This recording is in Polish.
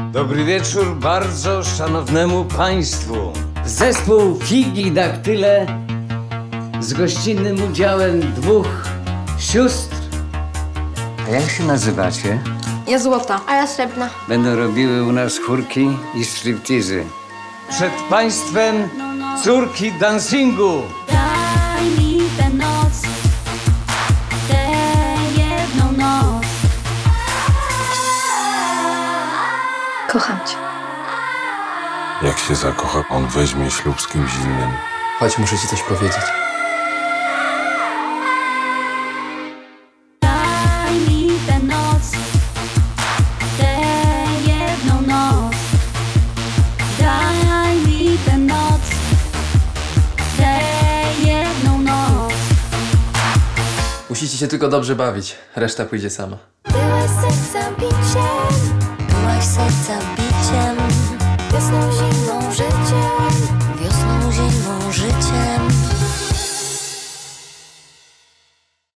Dobry wieczór bardzo szanownemu państwu. Zespół Figi Daktyle z gościnnym udziałem 2 sióstr. A jak się nazywacie? Ja złota. A ja srebrna. Będą robiły u nas chórki i striptizy. Przed państwem córki dancingu. Daj mi tę noc, tę jedną noc. Kocham cię. Jak się zakocha, on weźmie ślub z kimś innym. Chodź, muszę ci coś powiedzieć. Daj mi tę noc, tę jedną noc. Daj mi tę noc, tę jedną noc. Musicie się tylko dobrze bawić, reszta pójdzie sama. Byłaś serca biciem, byłaś serca biciem.